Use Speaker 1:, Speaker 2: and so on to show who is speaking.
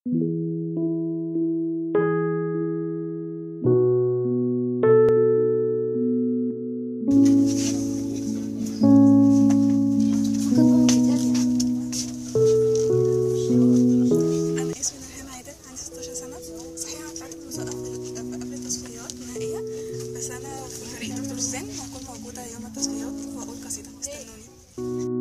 Speaker 1: بس انا في فريق دكتور سن، هكون موجوده يوم التصفيات واقول قصيده، استنوني.